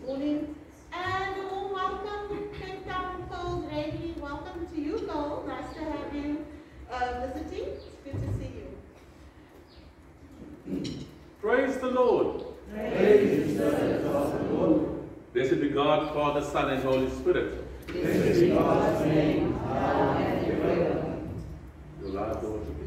Morning. And a warm welcome, Cape Town Cold Ready. Welcome to you, Cole. Nice to have you visiting. It's good to see you. Praise the Lord. Praise the Lord. Blessed be God, Father, Son, and Holy Spirit. Blessed be God's name, now and forever. Your life, Lord, to be.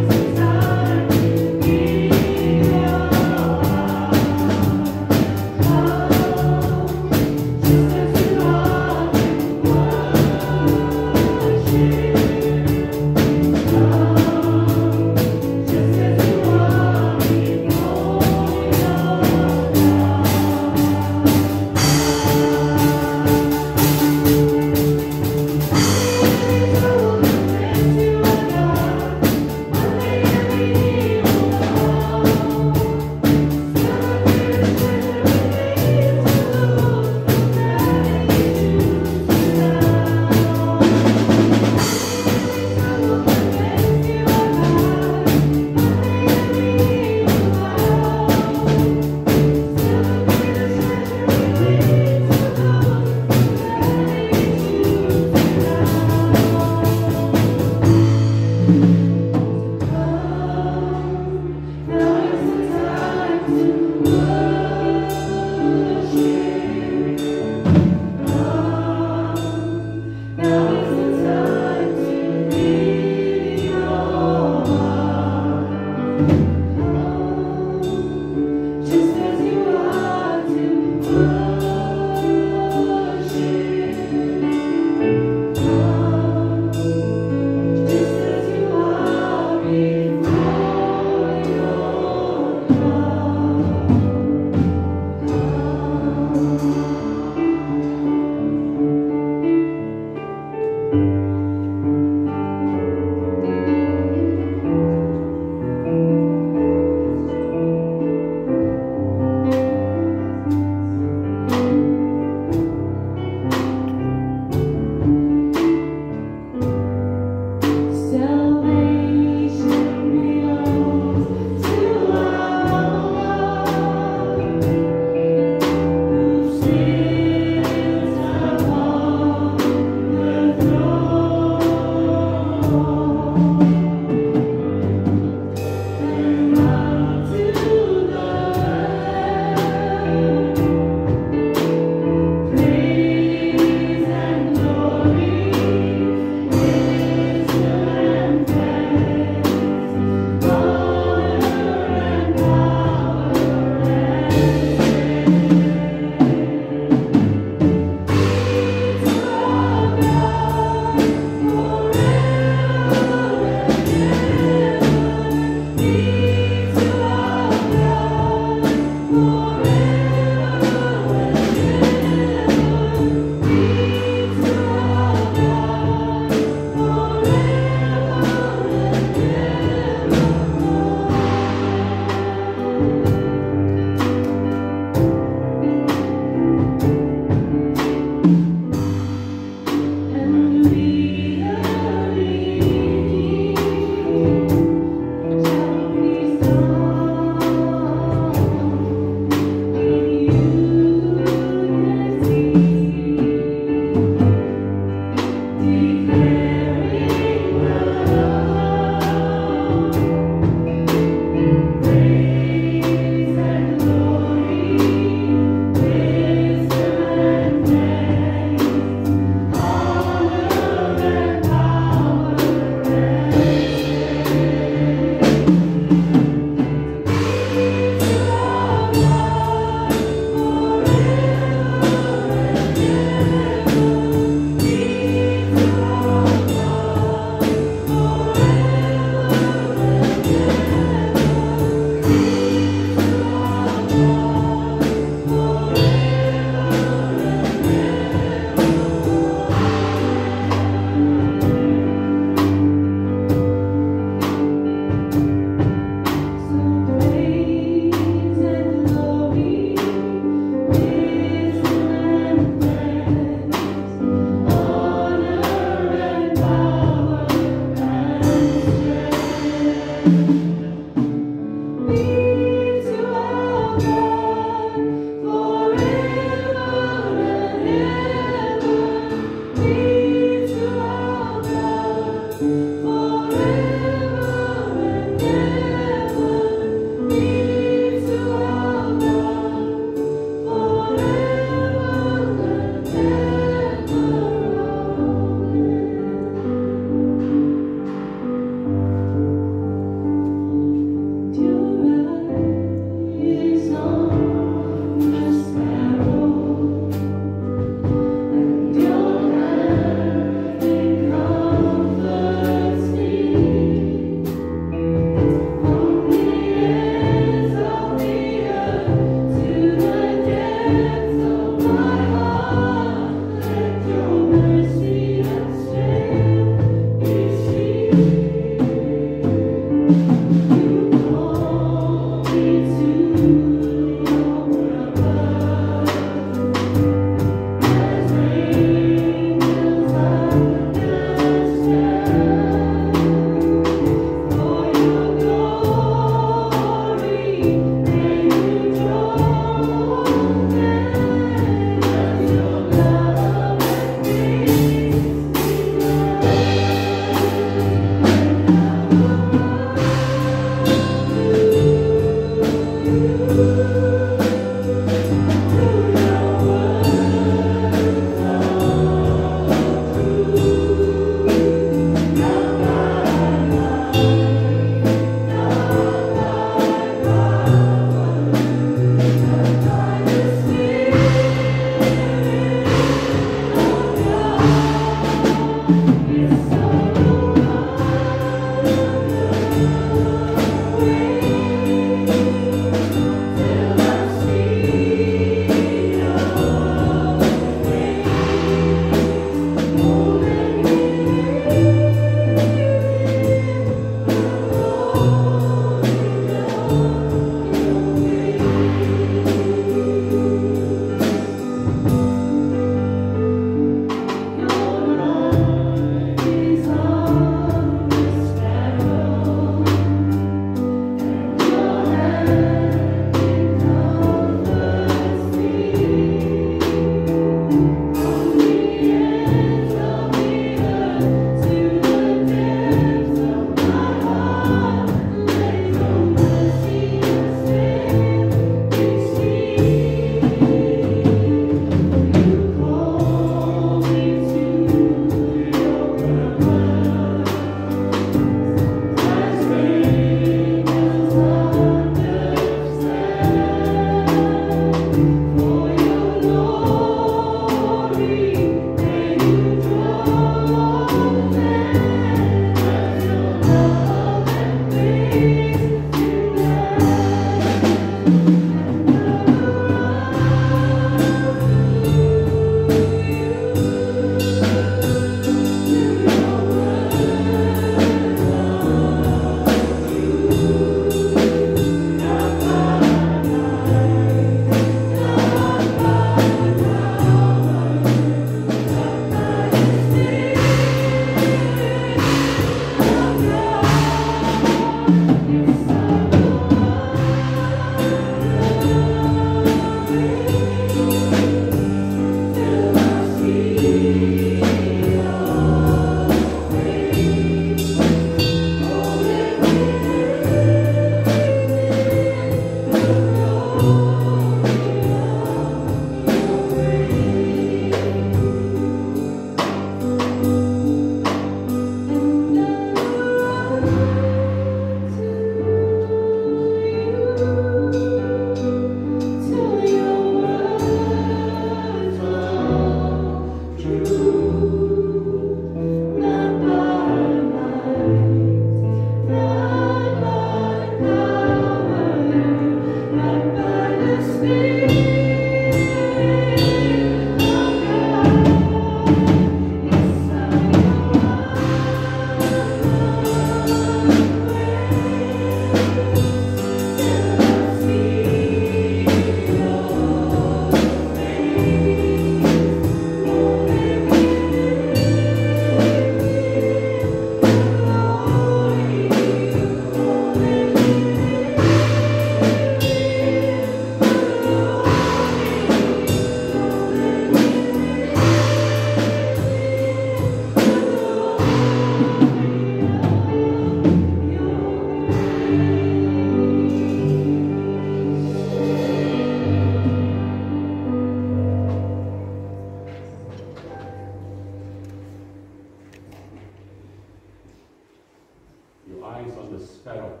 eyes on the sparrow.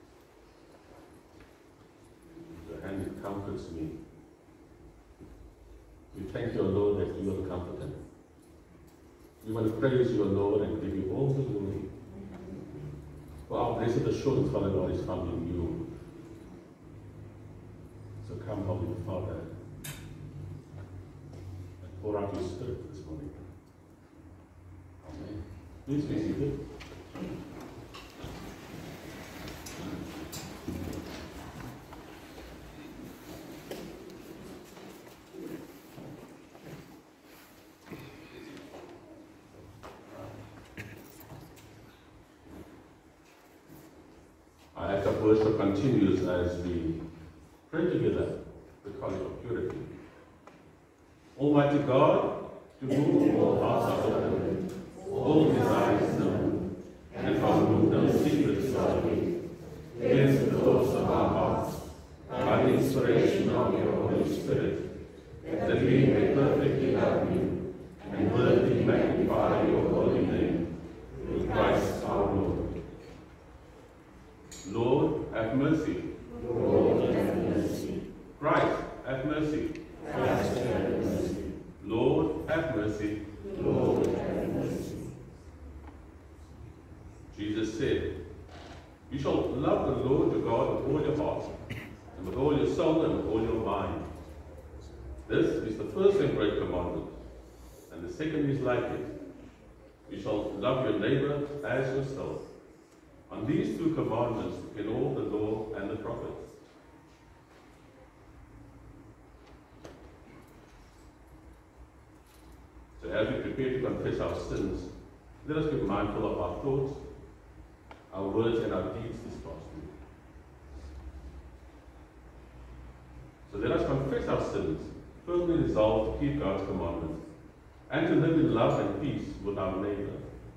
Your hand comforts me. We thank you, Lord, that you are the comforter. We want to praise you, Lord, and give you all the glory. For our blessed assurance, Father God, is found in you. So come, Holy Father, and pour out your Spirit this morning. Amen. Please be seated. Our act of worship continues as we pray together the College of Purity. Almighty God, to whom all hearts are open, all desires known, and from whom no secrets are hid, cleanse the thoughts of our hearts by the inspiration of your Holy Spirit, that we may perfectly love you and worthily magnify your holy name, through Christ our Lord. Lord, have mercy. Lord, have mercy. Christ, have mercy. Christ, have mercy. Lord, have mercy. Lord, have mercy. Jesus said, you shall love the Lord your God with all your heart, and with all your soul, and with all your mind. This is the first and great commandment, and the second is like it. You shall love your neighbor as yourself. On these two commandments depend all the law and the prophets. So as we prepare to confess our sins, let us be mindful of our thoughts, our words, and our deeds this past week. So let us confess our sins, firmly resolved to keep God's commandments, and to live in love and peace with our neighbor.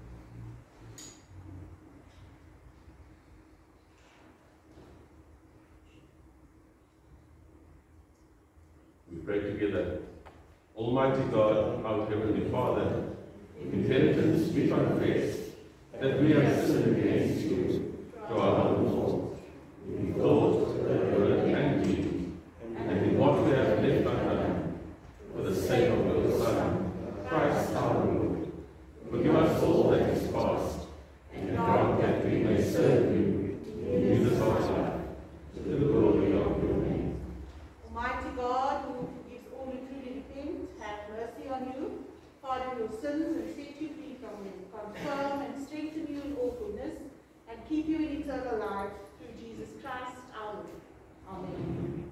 We pray together. Almighty God, our Heavenly Father, in penitence we confess that we have sinned against you through our own fault, in thought, word, and deed, and in what we have left undone, for the sake of your Son, Christ our Lord. Forgive us all that is past, and grant that we may serve you in newness of life, to the glory of your name. Almighty God, who forgives all who truly repent, have mercy on you, pardon your sins, and set you free from them, confirm and strengthen you in all goodness, and keep you in eternal life through Jesus Christ our Lord. Amen.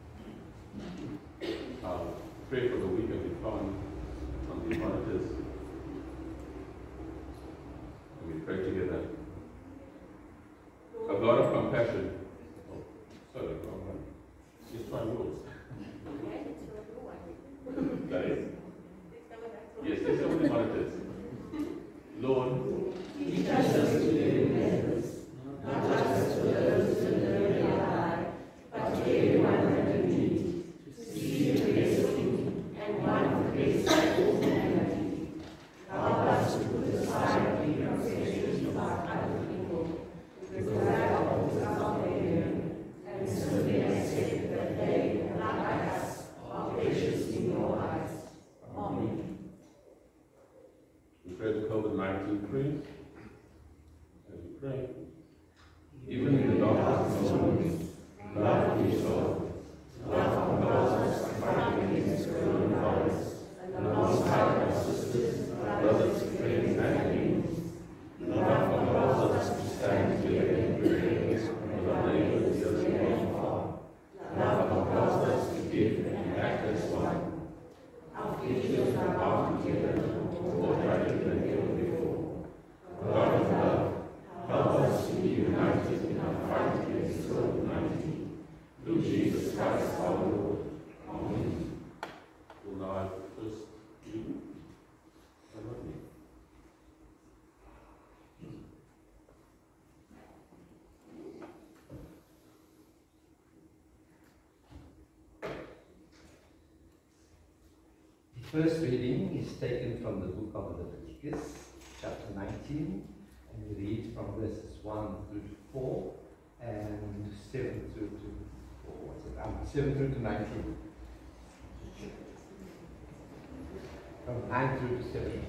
Our prayer for the week has been found on the monitors. And we pray together. A God of compassion. Oh, sorry, wrong one. Just try yours. Okay, let's go to one. That is? Let's go with that. Yes, let's go with the monitors. Lord, Teach us to live in others, not just to those who know they are, but to everyone that we meet, to see the blessing and one who is all humanity. Help us to put aside the preconceptions about other people, with that of salvation, and simply accept that they, like us, are precious in your eyes. Amen. we pray the COVID-19 prayer. As we pray, even in the darkest moments, love yourself. Love compels us to fight against coronavirus, alongside our sisters, brothers, friends, and enemies. Love compels us to stand together in prayers with our neighbors near and far. Love compels us to give and act as one. Our futures are bound together more tragic than ever before. God of love, help us to be united in our fight against COVID-19. Through Jesus Christ our Lord. Amen. Will now I first read? I love you. The first reading is taken from the book of Leviticus, chapter 19, And we read from verses 1 through to 4 and 7 through to 7 through to 19. From 9 through to 17.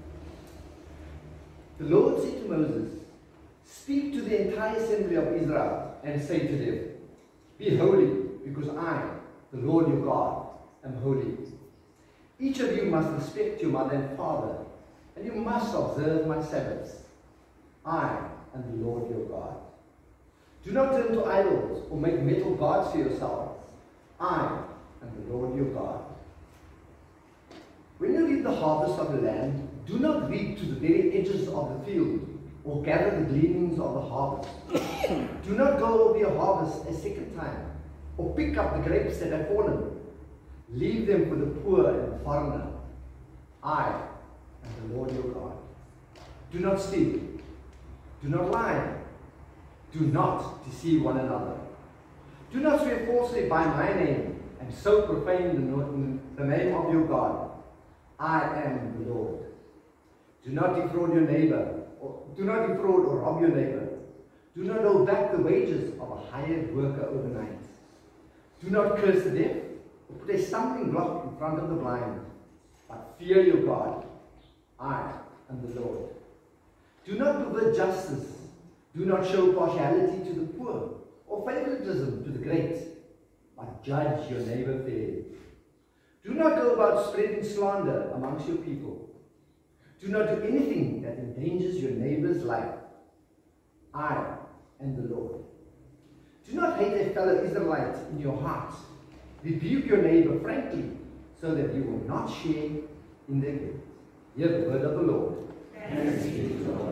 The Lord said to Moses, "Speak to the entire assembly of Israel and say to them, Be holy, because I, the Lord your God, am holy. Each of you must respect your mother and father, and you must observe my Sabbaths. I am the Lord your God. Do not turn to idols or make metal gods for yourselves. I am the Lord your God. When you reap the harvest of the land, do not reap to the very edges of the field, or gather the gleanings of the harvest. Do not go over your harvest a second time, or pick up the grapes that have fallen. Leave them for the poor and the foreigner. I am the Lord your God. Do not steal. Do not lie. Do not deceive one another. Do not swear falsely by my name, and so profane the name of your God. I am the Lord. Do not defraud your neighbor, or do not defraud or rob your neighbor. Do not hold back the wages of a hired worker overnight. Do not curse the deaf, or put a stumbling block in front of the blind, but fear your God. I am the Lord. Do not pervert justice. Do not show partiality to the poor, or favoritism to the great, but judge your neighbor fairly. Do not go about spreading slander amongst your people. Do not do anything that endangers your neighbor's life. I am the Lord. Do not hate a fellow Israelite in your heart. Rebuke your neighbor frankly, so that you will not share in their guilt. Hear the word of the Lord. Thanks be to God.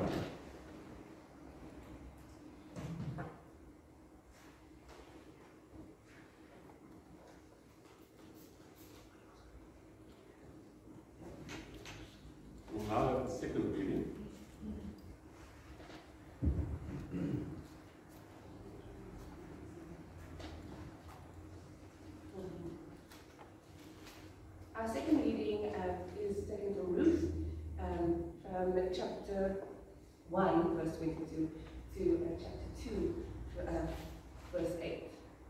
We'll now have the second reading. Our second reading is taken from Ruth, from chapter 1, verse 22, to chapter 2, verse 8.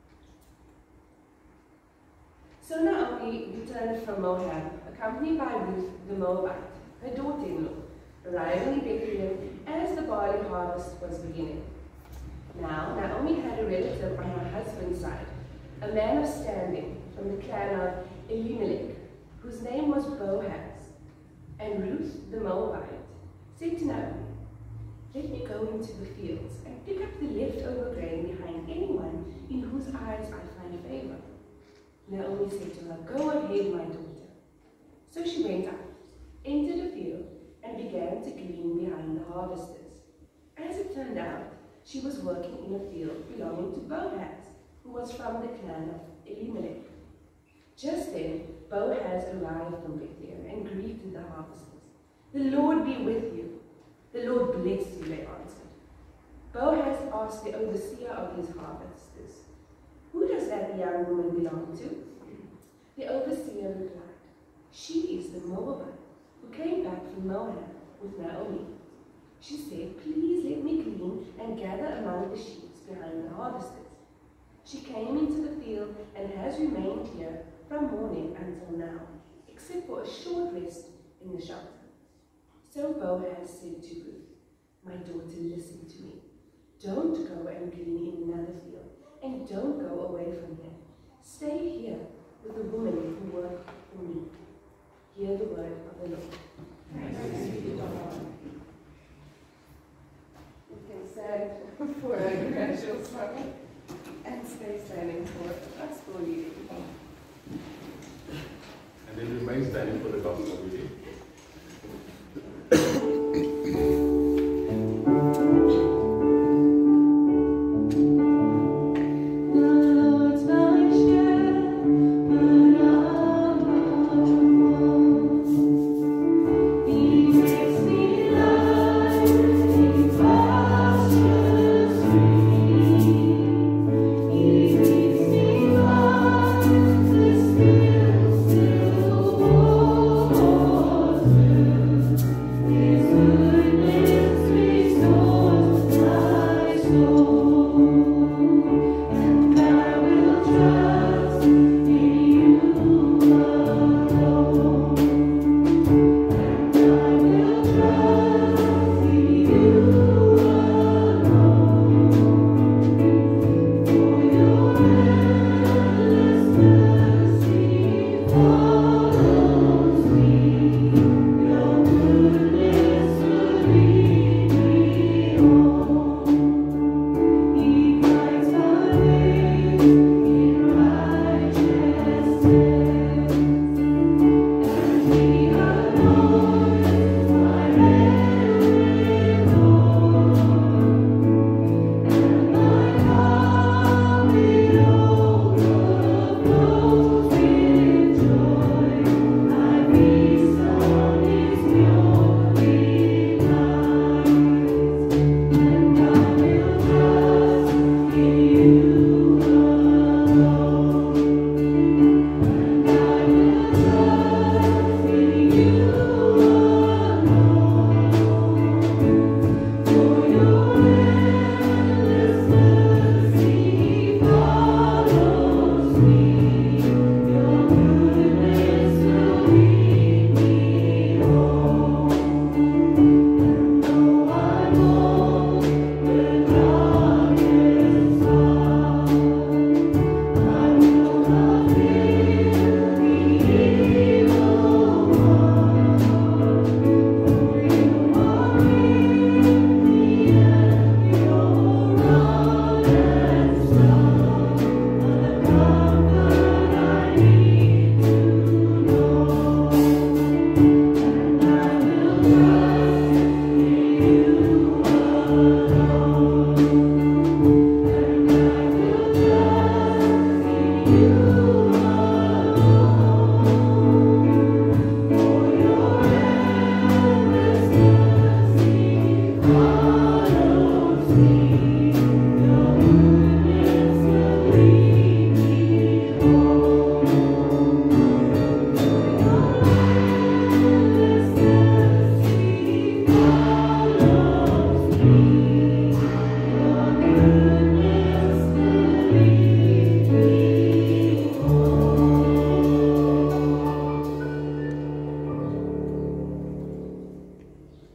So Naomi returned from Moab, accompanied by Ruth the Moabite, her daughter-in-law, arriving in Bethlehem as the barley harvest was beginning. Now Naomi had a relative on her husband's side, a man of standing from the clan of Elimelech, whose name was Boaz. And Ruth the Moabite said to Naomi, "Let me go into the fields and pick up the leftover grain behind anyone in whose eyes I find favor." Naomi said to her, "Go ahead, my daughter." So she went out, entered a field, and began to glean behind the harvesters. As it turned out, she was working in a field belonging to Boaz, who was from the clan of Elimelech. Just then, Boaz arrived from Bethlehem and greeted the harvesters. "The Lord be with you." "The Lord bless you," they answered. Boaz asked the overseer of his harvesters, "Who does that young woman belong to?" The overseer replied, "She is the Moabite who came back from Moab with Naomi. She said, 'Please let me glean and gather among the sheaves behind the harvesters.' She came into the field and has remained here from morning until now, except for a short rest in the shelter." So Boaz said to Ruth, "My daughter, listen to me. Don't go and glean in another field, and don't go away from here. Stay here with the women who work for me." Hear the word of the Lord. Thanks be to God. You can stand for a gradual song and stay standing for the gospel reading. And then remain standing for the gospel reading. He makes me lie in pastures green.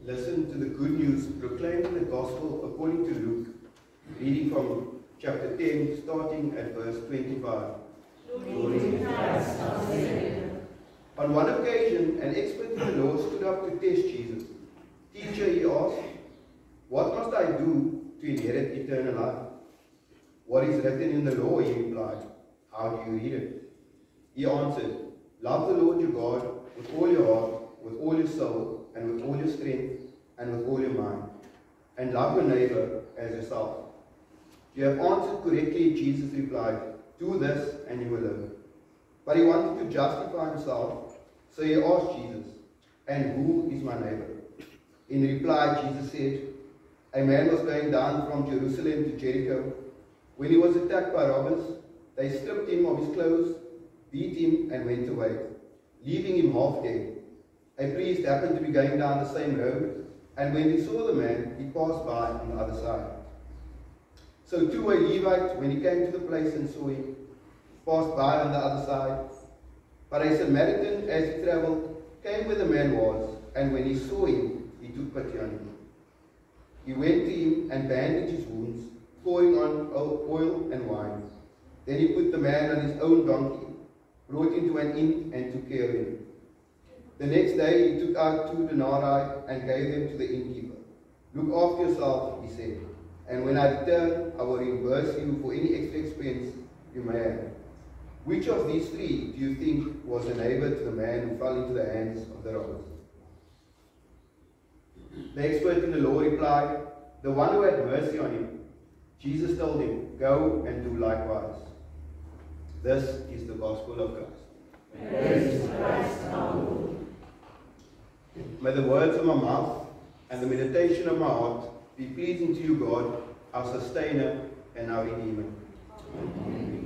listen to the good news proclaimed in the Gospel according to Luke, reading from chapter 10, starting at verse 25. Glory to Christ, our Savior. On one occasion, an expert in the law stood up to test Jesus. Teacher, he asked, "What must I do to inherit eternal life?" "What is written in the law?" he replied. "How do you read it?" He answered, "Love the Lord your God with all your heart, with all your soul, and with all your strength, and with all your mind. And love your neighbor as yourself." "You have answered correctly," Jesus replied. "Do this and you will live." But he wanted to justify himself, so he asked Jesus, "And who is my neighbor?" In reply, Jesus said, "A man was going down from Jerusalem to Jericho. When he was attacked by robbers, they stripped him of his clothes, beat him, and went away, leaving him half dead. A priest happened to be going down the same road, and when he saw the man, he passed by on the other side. So too a Levite, when he came to the place and saw him, passed by on the other side. But a Samaritan, as he travelled, came where the man was, and when he saw him, he took pity on him. He went to him and bandaged his wounds, pouring on oil and wine. Then he put the man on his own donkey, brought him to an inn, and took care of him. The next day he took out 2 denarii and gave them to the innkeeper. "Look after yourself," he said, "and when I return, I will reimburse you for any extra expense you may have." Which of these 3 do you think was a neighbor to the man who fell into the hands of the robbers? The expert in the law replied, "The one who had mercy on him." Jesus told him, "Go and do likewise." This is the gospel of Christ. Praise to Christ our Lord. May the words of my mouth and the meditation of my heart be pleasing to you, God, our sustainer and our redeemer. Amen.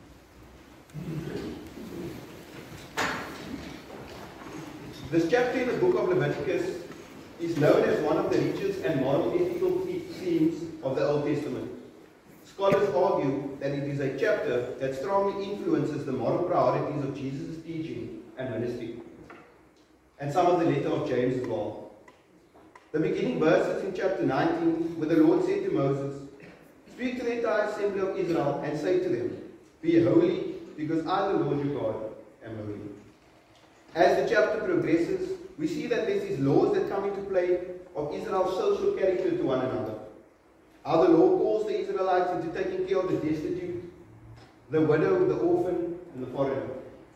This chapter in the book of Leviticus is known as one of the richest and moral ethical themes of the Old Testament. Scholars argue that it is a chapter that strongly influences the moral priorities of Jesus' teaching and ministry, and some of the letter of James as well. The beginning verses in chapter 19, where the Lord said to Moses, "Speak to the entire assembly of Israel and say to them, 'Be holy, because I, the Lord your God, am holy.'" As the chapter progresses, we see that there's these laws that come into play of Israel's social character to one another. How the law calls the Israelites into taking care of the destitute, the widow, the orphan, and the foreigner.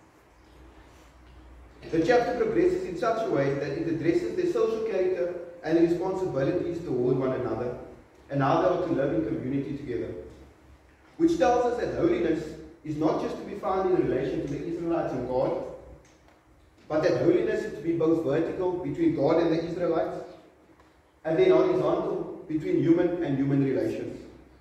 The chapter progresses in such a way that it addresses their social character and their responsibilities toward one another, and how they are to live in community together. Which tells us that holiness is not just to be found in relation to the Israelites and God, but that holiness is to be both vertical between God and the Israelites, and then horizontal between human and human relations.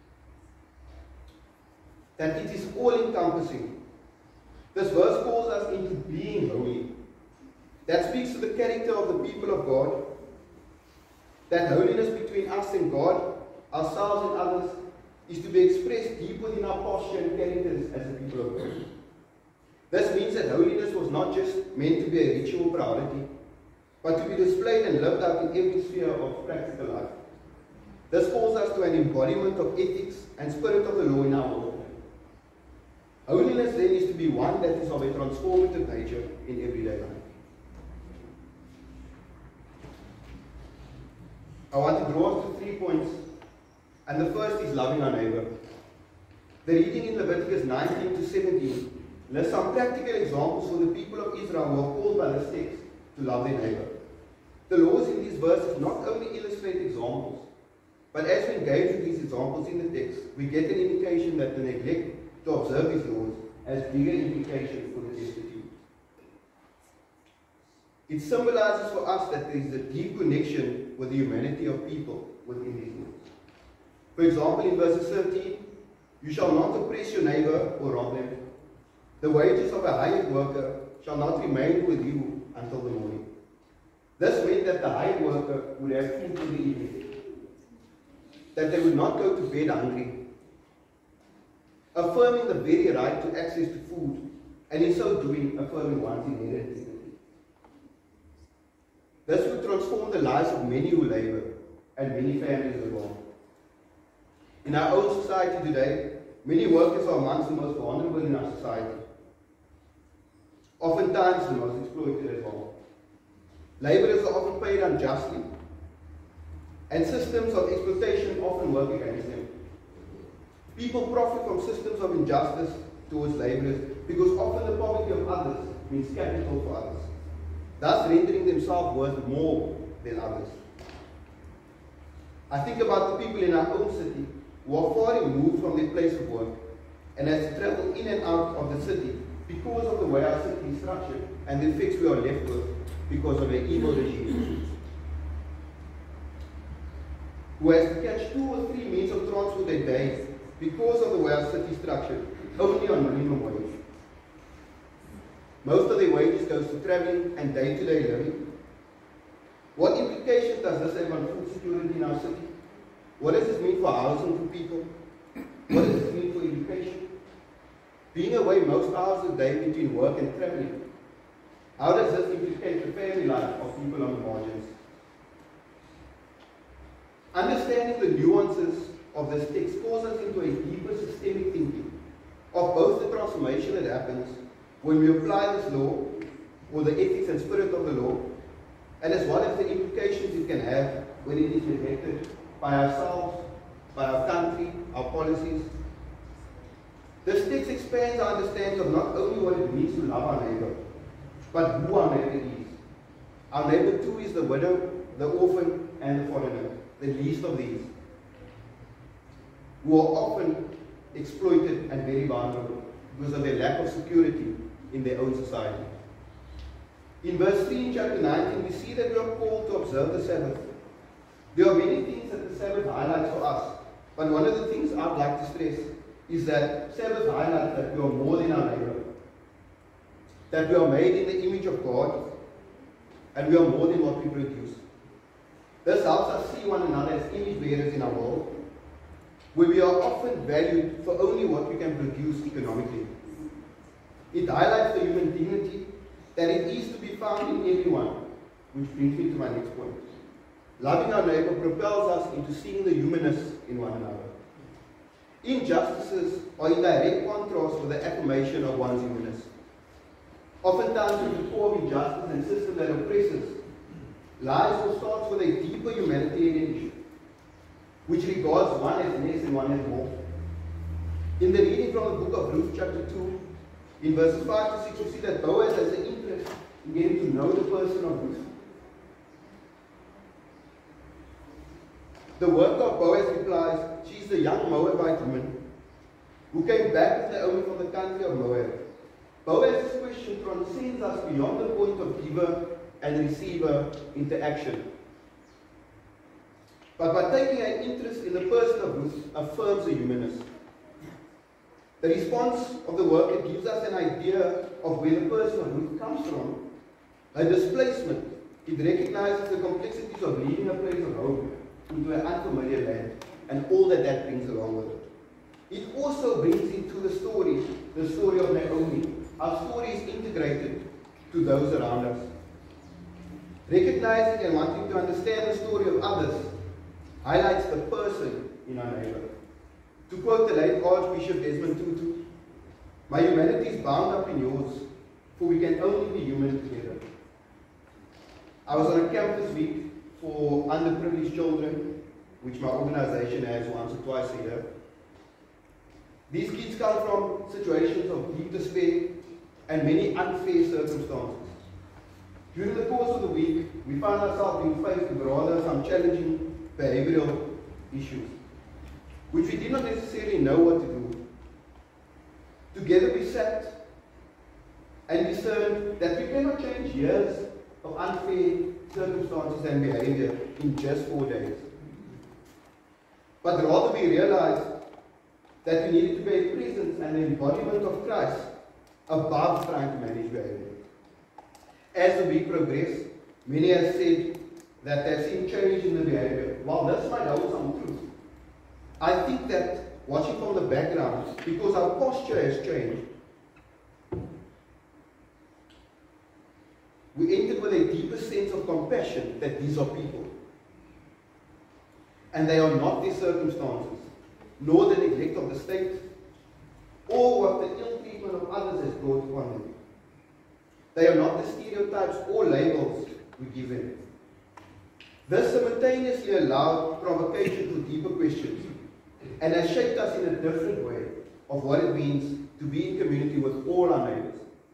That it is all-encompassing. This verse calls us into being holy. That speaks to the character of the people of God. That holiness between us and God, ourselves and others, is to be expressed deep within our posture and characters as the people of God. This means that holiness was not just meant to be a ritual priority, but to be displayed and lived out in every sphere of practical life. This calls us to an embodiment of ethics and spirit of the law in our world. Holiness then is to be one that is of a transformative nature in everyday life. I want to draw us to 3 points, and the first is loving our neighbor. The reading in Leviticus 19 to 17 lists some practical examples for the people of Israel who are called by this text to love their neighbor. The laws in these verses not only illustrate examples, but as we engage with these examples in the text, we get an indication that the neglect to observe these laws has bigger implications for the destitute. It symbolizes for us that there is a deep connection with the humanity of people within these laws. For example, in verses 13, "You shall not oppress your neighbor or rob them. The wages of a hired worker shall not remain with you until the morning." This meant that the hired worker would have food in the evening, that they would not go to bed hungry, affirming the very right to access to food, and in so doing affirming one's inherent dignity. This would transformed the lives of many who labor and many families as well. In our own society today, many workers are amongst the most vulnerable in our society. Oftentimes the most exploited as well. Laborers are often paid unjustly, and systems of exploitation often work against them. People profit from systems of injustice towards laborers because often the poverty of others means capital for others, thus rendering themselves worth more than others. I think about the people in our own city who are far removed from their place of work and has to travel in and out of the city because of the way our city is structured and the effects we are left with because of an evil regime. Who has to catch 2 or 3 means of transport a day because of the way our city is structured, only on minimum wage. Most of their wages goes to traveling and day-to-day living. What implications does this have on food security in our city? What does this mean for housing for people? What does this mean for education? Being away most hours of the day between work and traveling, how does this implicate the family life of people on the margins? Understanding the nuances of this text calls us into a deeper systemic thinking of both the transformation that happens when we apply this law, or the ethics and spirit of the law, and as well as the implications it can have when it is rejected by ourselves, by our country, our policies. This text expands our understanding of not only what it means to love our neighbor, but who our neighbor is. Our neighbor too is the widow, the orphan, and the foreigner, the least of these, who are often exploited and very vulnerable because of their lack of security in their own society. In verse 3 in chapter 19, we see that we are called to observe the Sabbath. There are many things that the Sabbath highlights for us, but one of the things I'd like to stress is that Sabbath highlights that we are more than our neighbor, that we are made in the image of God, and we are more than what we produce. This helps us see one another as image bearers in our world, where we are often valued for only what we can produce economically. It highlights the human dignity that it is to be found in everyone, which brings me to my next point. Loving our neighbor propels us into seeing the humanness in one another. Injustices are in direct contrast with the affirmation of one's humanness. Oftentimes, with the core of injustice and system that oppresses, lies or starts with a deeper humanitarian issue, which regards one as less and one as more. In the reading from the book of Ruth, chapter 2, in verses 5 to 6, we see that Boaz has an interest in getting to know the person of Ruth. The worker of Boaz replies, she is the young Moabite woman who came back with Naomi from the country of Moab. Boaz's question transcends us beyond the point of giver and receiver interaction. But by taking an interest in the person of Ruth, affirms the humanness. The response of the worker gives us an idea of where the person of Ruth comes from. A displacement. It recognizes the complexities of leaving a place of home into an unfamiliar land and all that that brings along with it. It also brings into the story of Naomi. Our story is integrated to those around us. Recognizing and wanting to understand the story of others highlights the person in our neighbor. To quote the late Archbishop Desmond Tutu, my humanity is bound up in yours, for we can only be human together. I was on a campus week for underprivileged children, which my organization has once or twice a year. These kids come from situations of deep despair and many unfair circumstances. During the course of the week, we found ourselves being faced with rather some challenging behavioral issues, which we did not necessarily know what to do. Together we sat and discerned that we cannot change years of unfair circumstances and behavior in just 4 days. But rather we realized that we needed to be a presence and an embodiment of Christ above trying to manage behavior. As the week progressed, many have said that they've seen change in the behavior. While this might hold some truth, I think that watching from the background, because our posture has changed, we entered with a deeper sense of compassion that these are people. And they are not their circumstances, nor the neglect of the state, or what the ill treatment of others has brought upon them. They are not the stereotypes or labels we give them. This simultaneously allowed provocation for deeper questions and has shaped us in a different way of what it means to be in community with all our neighbors.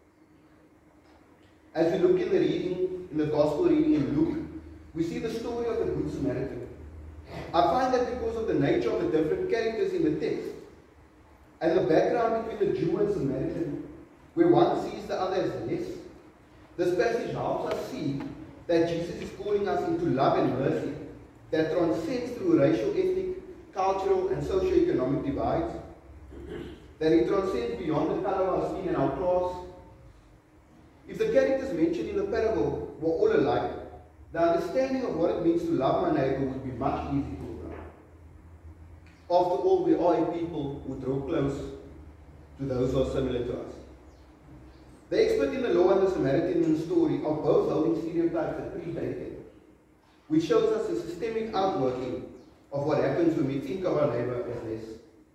As we look in the gospel reading in Luke, we see the story of the Good Samaritan. I find that because of the nature of the different characters in the text and the background between the Jew and Samaritan, where one sees the other as less, this passage helps us see that Jesus is calling us into love and mercy that transcends through racial, ethnic, cultural, and socio-economic divides, that it transcends beyond the color of our skin and our class. If the characters mentioned in the parable were all alike, the understanding of what it means to love my neighbor would be much easier to apply. After all, we are a people who draw close to those who are similar to us. The expert in the law and the Samaritan in the story are both holding stereotypes that predate them, which shows us a systemic outworking of what happens when we think of our neighbor as less.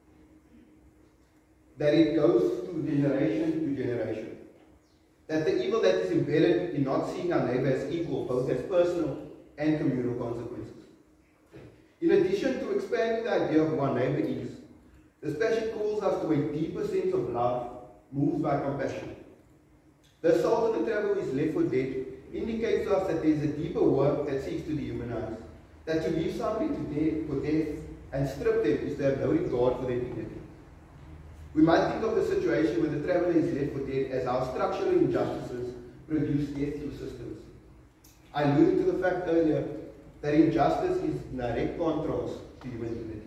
That it goes through generation to generation. That the evil that is embedded in not seeing our neighbor as equal both has personal and communal consequences. In addition to expanding the idea of who our neighbor is, this passage calls us to a deeper sense of love moved by compassion. The assault on the traveler who is left for dead indicates to us that there is a deeper work that seeks to dehumanize, that to leave somebody for death and strip them is to have no regard for their dignity. We might think of the situation where the traveler is left for dead as how structural injustices produce death through systems. I alluded to the fact earlier that injustice is in direct contrast to human dignity.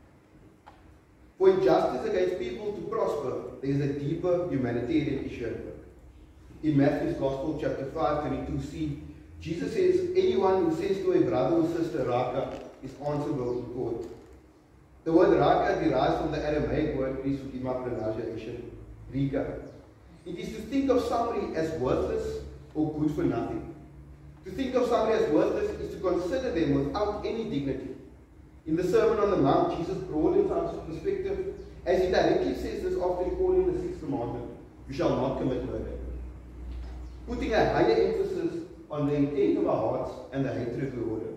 For injustice against people to prosper, there is a deeper humanitarian issue at work. In Matthew's Gospel, chapter 5:22c, Jesus says, anyone who says to a brother or sister, Raka, is answerable in court. The word Raka derives from the Aramaic word, please forgive my pronunciation, Rika. It is to think of somebody as worthless or good for nothing. To think of somebody as worthless is to consider them without any dignity. In the Sermon on the Mount, Jesus broadens our perspective as he directly says this after recalling the sixth commandment, you shall not commit murder. Putting a higher emphasis on the intent of our hearts and the hatred we order.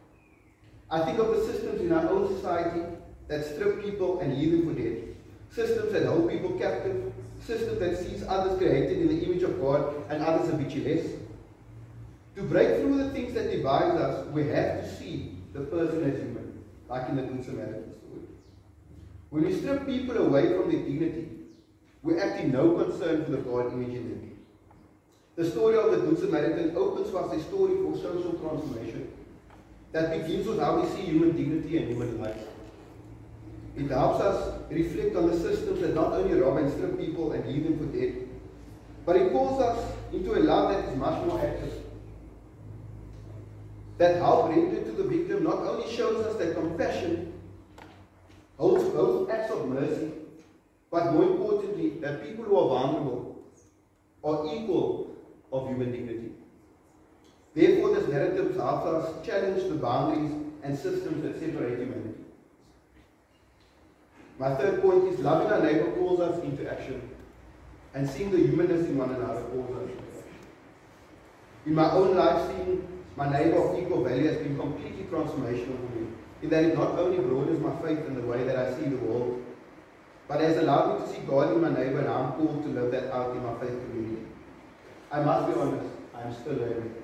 I think of the systems in our own society that strip people and leave them for dead. Systems that hold people captive. Systems that sees others created in the image of God and others habitueless. To break through the things that divide us, we have to see the person as human, like in the Good Samaritan story. When we strip people away from their dignity, we act in no concern for the God image in them. The story of the Good Samaritan opens for us a story for social transformation that begins with how we see human dignity and human life. It helps us reflect on the systems that not only rob and strip people and leave them for dead, but it calls us into a love that is much more active. That help rendered to the victim not only shows us that compassion holds both acts of mercy, but more importantly, that people who are vulnerable are equal of human dignity. Therefore, this narrative helps us challenge the boundaries and systems that separate humanity. My third point is loving our neighbor calls us into action, and seeing the humanness in one another calls us into action. In my own life, seeing my neighbor of equal value has been completely transformational for me, in that it not only broadens my faith in the way that I see the world, but has allowed me to see God in my neighbor, and I'm called to live that out in my faith community. I must be honest, I am still learning.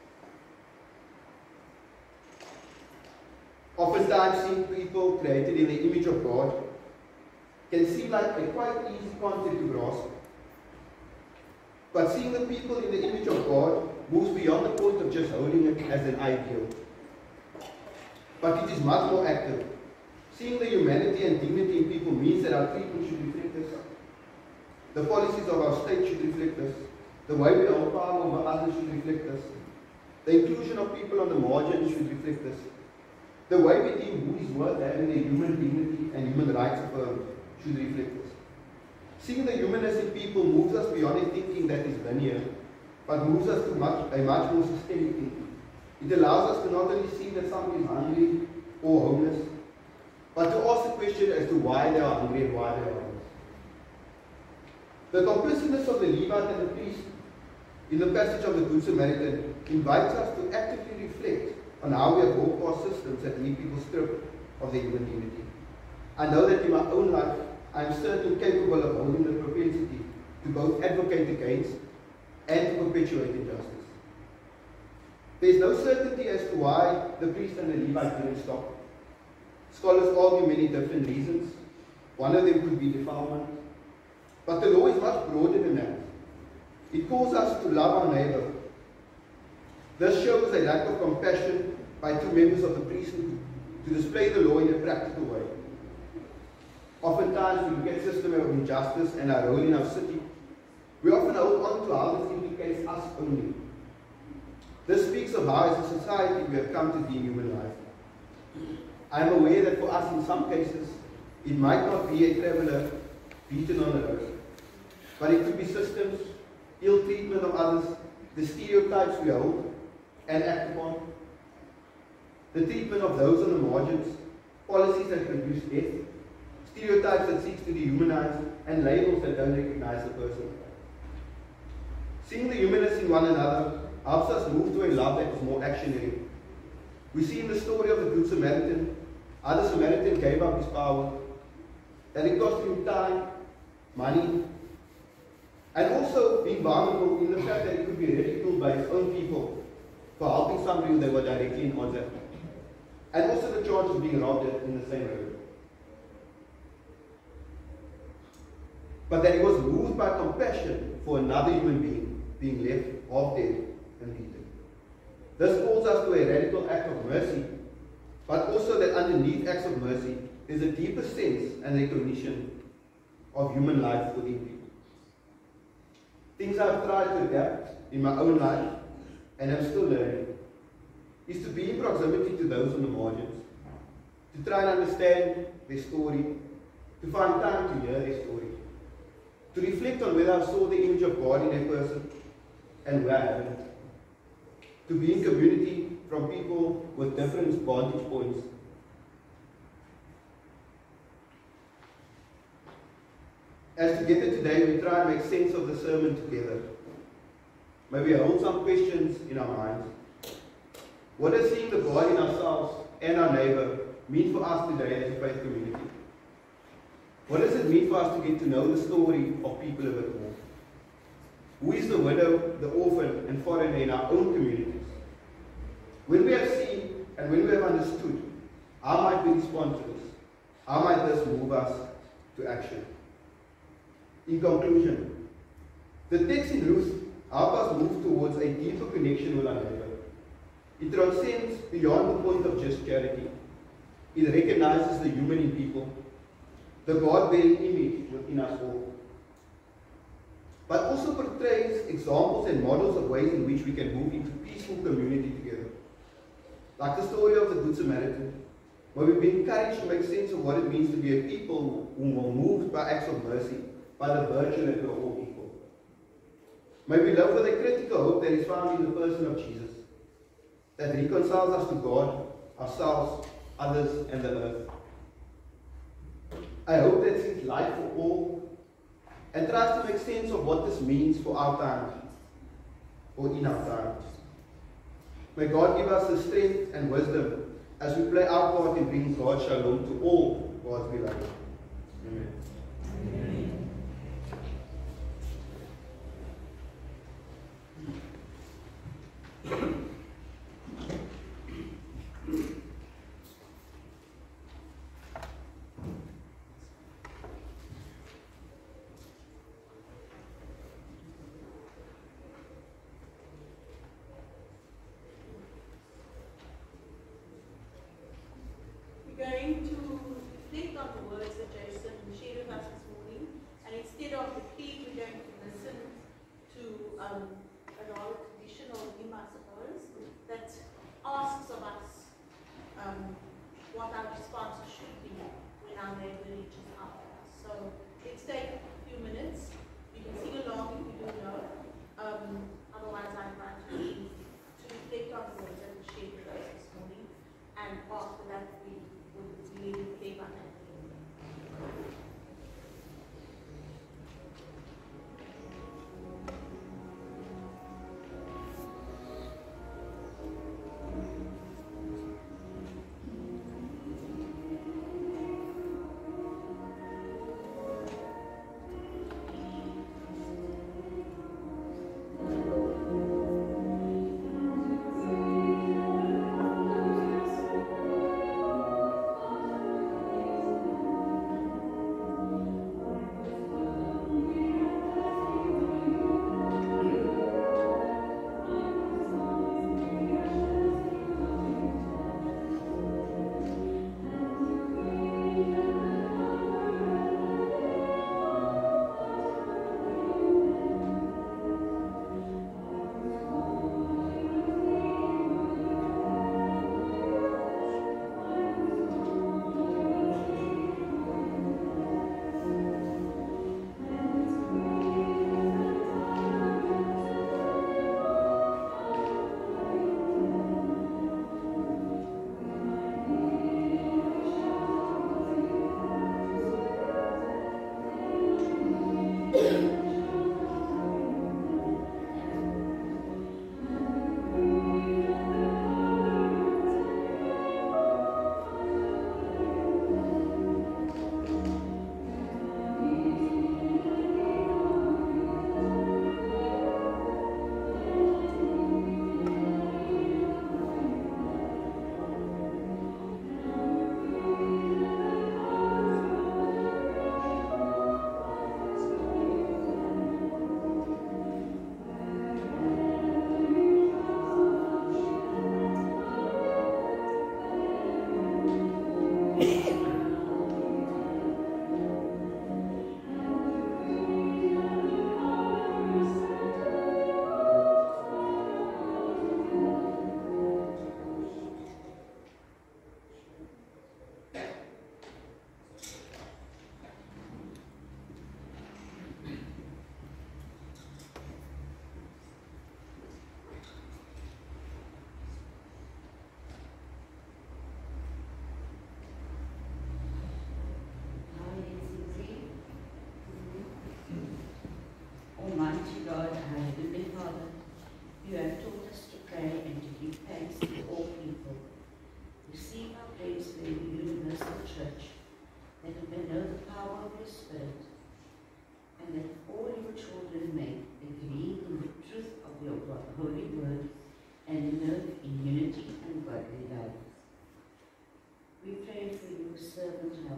Oftentimes, seeing people created in the image of God can seem like a quite easy concept to grasp. But seeing the people in the image of God moves beyond the point of just holding it as an ideal. But it is much more active. Seeing the humanity and dignity in people means that our treatment should reflect this. The policies of our state should reflect this. The way we hold power over others should reflect this. The inclusion of people on the margins should reflect this. The way we deem who is worth having their human dignity and human rights affirmed should reflect this. Seeing the humanness in people moves us beyond a thinking that is linear but moves us to a much more systemic thinking. It allows us to not only see that somebody is hungry or homeless, but to ask the question as to why they are hungry and why they are homeless. The complicitness of the Levite and the priest in the passage of the Good Samaritan invites us to actively reflect on how we have walked past systems that leave people stripped of their human dignity. I know that in my own life, I am certainly capable of holding the propensity to both advocate against and to perpetuate injustice. There is no certainty as to why the priest and the Levite didn't stop. Scholars argue many different reasons. One of them could be defilement. But the law is much broader than that. It calls us to love our neighbor. This shows a lack of compassion by two members of the priesthood to display the law in a practical way. Oftentimes we look at systems of injustice and our role in our city. We often hold on to how this implicates us only. This speaks of how as a society we have come to deem human life. I am aware that for us in some cases, it might not be a traveller beaten on the road, but it could be systems, ill treatment of others, the stereotypes we hold and act upon, the treatment of those on the margins, policies that produce death, stereotypes that seek to dehumanize, and labels that don't recognize the person. Seeing the humanness in one another helps us move to a love that is more actionary. We see in the story of the Good Samaritan how the Samaritan gave up his power, that it cost him time, money, and also being vulnerable in the fact that he could be ridiculed by his own people for helping somebody who they were directly in odds at. And also the charge of being robbed in the same way. But that he was moved by compassion for another human being left half dead and beaten. This calls us to a radical act of mercy, but also that underneath acts of mercy is a deeper sense and recognition of human life within people. Things I've tried to adapt in my own life and am still learning is to be in proximity to those on the margins, to try and understand their story, to find time to hear their story, to reflect on whether I saw the image of God in a person and where I haven't, to be in community from people with different vantage points. As together today we try and make sense of the sermon together, may we hold some questions in our minds. What does seeing the God in ourselves and our neighbor mean for us today as a faith community? What does it mean for us to get to know the story of people a bit more? Who is the widow, the orphan, and foreigner in our own communities? When we have seen and when we have understood, how might we respond to this? How might this move us to action? In conclusion, the text in Ruth helps us move towards a deeper connection with our neighbor. It transcends beyond the point of just charity. It recognizes the human in people, the God-bearing image within us all, but also portrays examples and models of ways in which we can move into peaceful community together. Like the story of the Good Samaritan, where we've been encouraged to make sense of what it means to be a people who were moved by acts of mercy, by the virtue that we are all equal. May we live with a critical hope that is found in the person of Jesus, that reconciles us to God, ourselves, others, and the earth. I hope that sees light for all and tries to make sense of what this means for our time, or in our time. May God give us the strength and wisdom as we play our part in bringing God's shalom to all God's beloved. Amen. Amen. We're going to reflect on the words that Jason shared with us this morning, and instead of repeat, we're going to listen to a rather traditional hymn, I suppose, that asks of us what our response should be when our neighbor reaches out to us. So let's take a few minutes. You can sing along if you do know. Otherwise,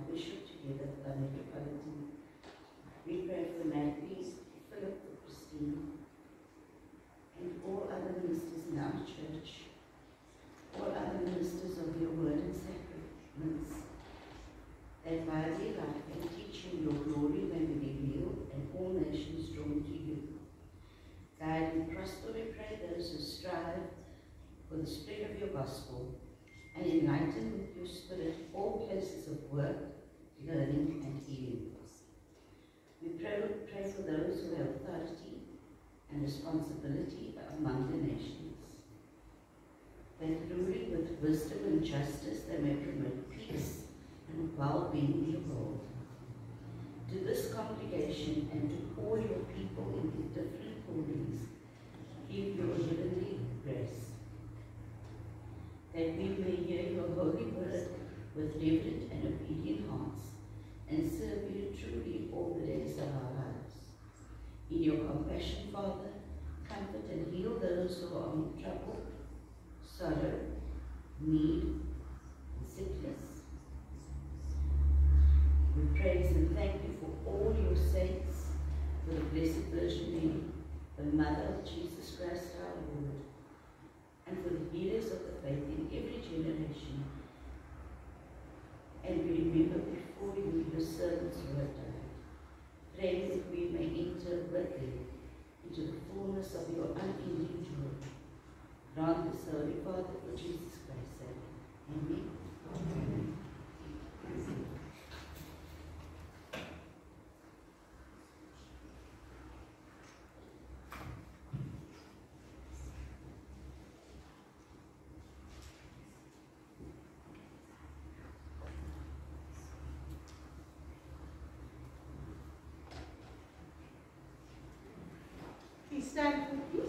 Archbishop together with our Metropolitan. We pray for the Magpies, Philip the Christine, and all other ministers in our church, all other ministers of your word and sacraments, that by their life and teaching your glory may be revealed and all nations drawn to you. Guide and prosper, we pray, those who strive for the spread of your gospel, and enlighten with your spirit all places of work, learning, and healing. We pray for those who have authority and responsibility among the nations, that ruling with wisdom and justice they may promote peace and well-being in the world. To this congregation and to all your people in the different callings, give your heavenly grace, that we may hear your holy word with reverent and obedient hearts, and serve you truly all the days of our lives. In your compassion, Father, comfort and heal those who are in trouble, sorrow, need, and sickness. We praise and thank you for all your saints, for the Blessed Virgin Mary, the Mother of Jesus Christ our Lord, and for the healers of the faith in every generation. And we remember before you your servants who have died, praying that we may enter with them into the fullness of your unending joy. Grant this, Holy Father, for Jesus Christ's sake. Amen. Amen. Please stand for peace.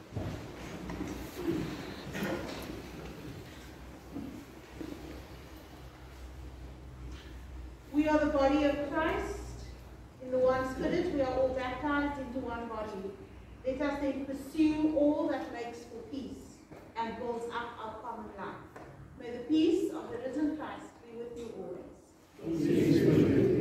We are the body of Christ. In the one Spirit, we are all baptized into one body. Let us then pursue all that makes for peace and builds up our common life. May the peace of the risen Christ be with you always.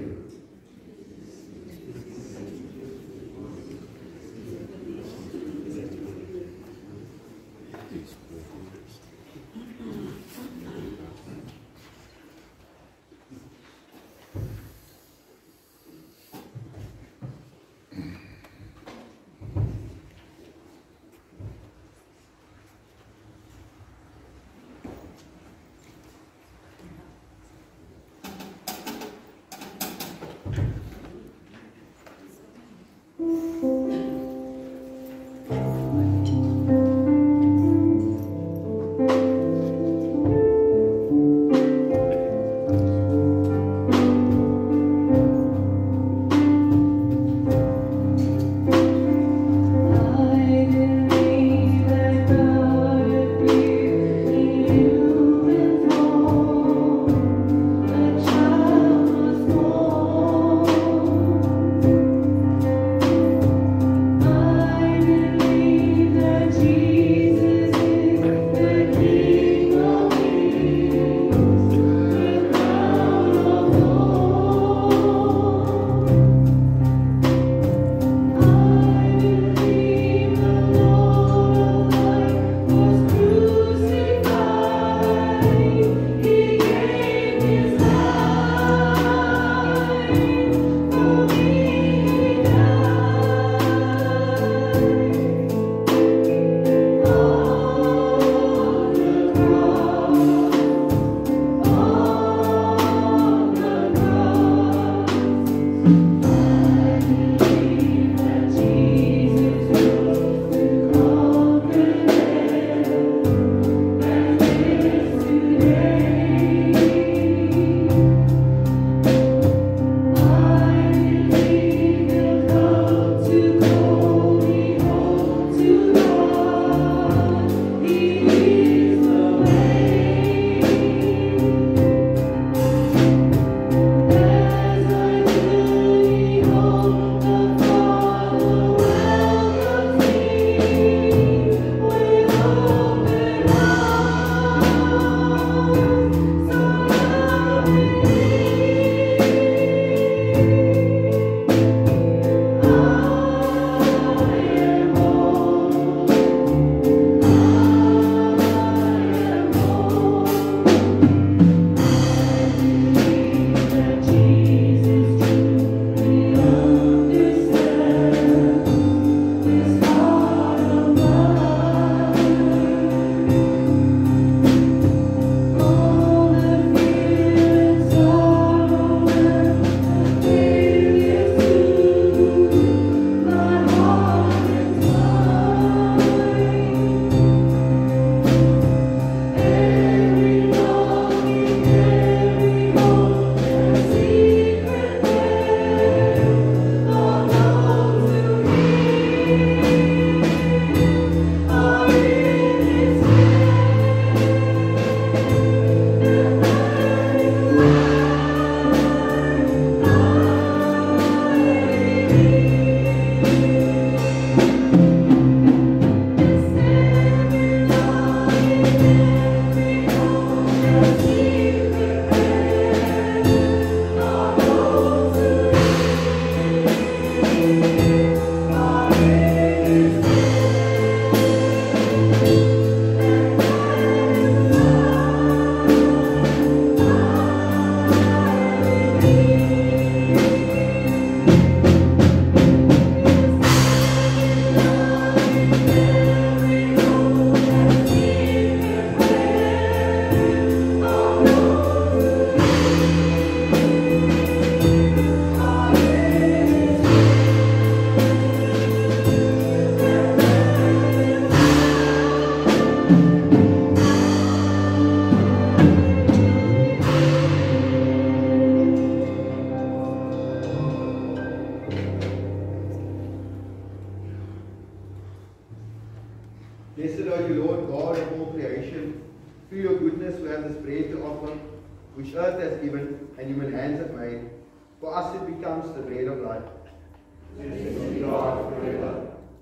your goodness we have this bread to offer, which earth has given and human hands have made. For us it becomes the bread of life. Blessed be God forever.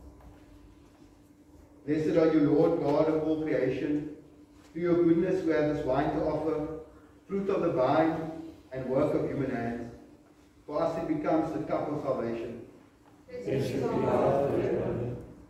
Blessed are you, Lord God of all creation. Through your goodness we have this wine to offer, fruit of the vine and work of human hands. For us it becomes the cup of salvation. Blessed be God forever.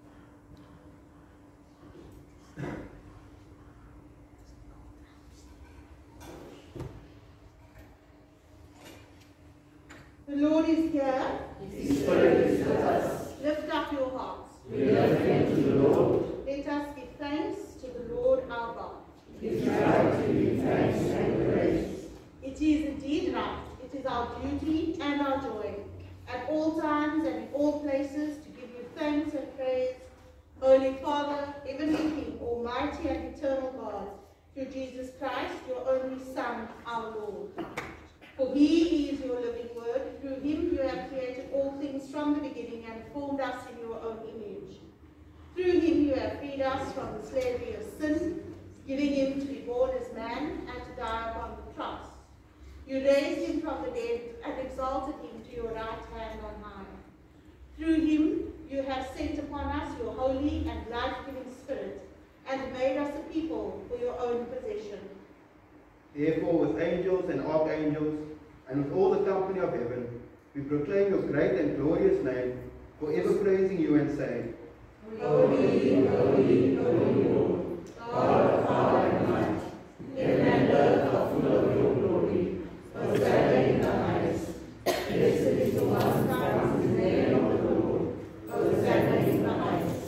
The Lord is here. His Spirit is with us. Lift up your hearts. We lift them to the Lord. Let us give thanks to the Lord our God. It is right to give thanks and praise. It is indeed right. It is our duty and our joy, at all times and in all places, to give you thanks and praise, Holy Father, Heavenly King, Almighty and Eternal God, through Jesus Christ, your only Son, our Lord. For he is your living word. Through him you have created all things from the beginning and formed us in your own image. Through him you have freed us from the slavery of sin, giving him to be born as man and to die upon the cross. You raised him from the dead and exalted him to your right hand on high. Through him you have sent upon us your holy and life-giving Spirit, and made us a people for your own possession. Therefore, with angels and archangels, and with all the company of heaven, we proclaim your great and glorious name, forever praising you and saying, Holy, holy, holy Lord, God of power and might, heaven and earth are full of your glory. Hosanna in the highest. Blessed is the one who comes in the name of the Lord. Hosanna in the highest.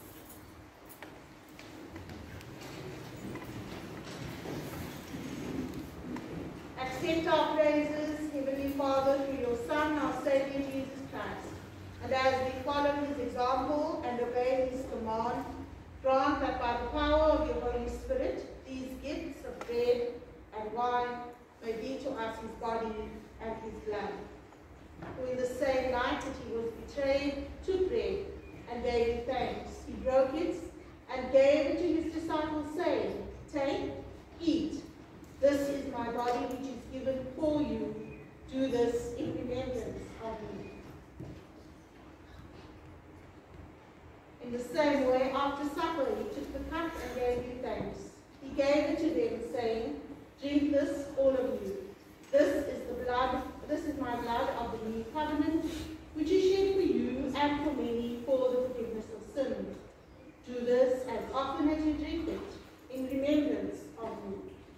Accept our praises, Heavenly Father, through your Son, our Savior, Jesus Christ. And as we follow his example and obey his command, grant that by the power of your Holy Spirit, these gifts of bread and wine may be to us his body and his blood. Who in the same night that he was betrayed, took bread and gave you thanks. He broke it and gave it to his disciples, saying, Take, eat. This is my body which is given for you. Do this in remembrance of me. In the same way, after supper, he took the cup and gave you thanks. He gave it to them, saying, Drink this, all of you. This is my blood of the new covenant, which is shed for you and for many for the forgiveness of sins. Do this as often as you drink it, in remembrance of me.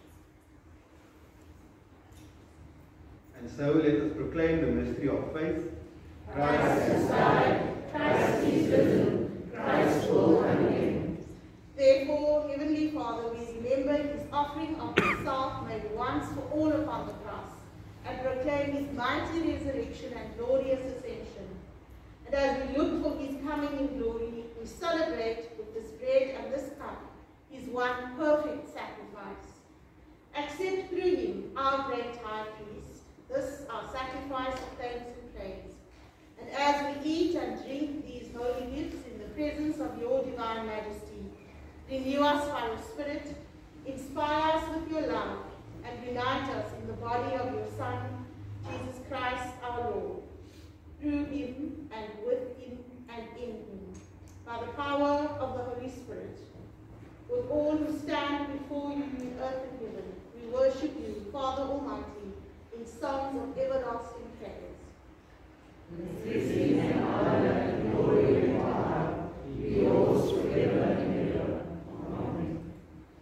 And so let us proclaim the mystery of faith. Christ has died, Christ is risen, Christ will come again. Therefore, Heavenly Father, we remember his offering of himself made once for all upon the cross, and proclaim his mighty resurrection and glorious ascension. And as we look for his coming in glory, we celebrate with this bread and this cup his one perfect sacrifice. Accept through him, our great high priest, this our sacrifice of thanks and praise. And as we eat and drink these holy gifts in the presence of your divine majesty, renew us by your Spirit, inspire us with your love, and unite us in the body of your Son, Jesus Christ our Lord. Through him and with him and in him, by the power of the Holy Spirit, with all who stand before you in earth and heaven, we worship you, Father Almighty, in songs of everlasting praise. Blessing and honor and glory and power be yours forever and ever. Amen.